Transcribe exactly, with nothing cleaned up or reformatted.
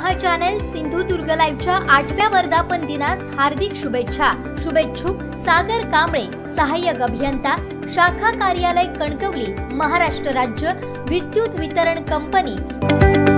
महा channel Sindhudurg लाईव्हच्या आठव्या वर्धापन दिनास हार्दिक शुभेच्छा। शुभेच्छुक सागर कांबळे, सहाय्यक अभियंता, शाखा कार्यालय कणकवली, महाराष्ट्र राज्य विद्युत वितरण कंपनी।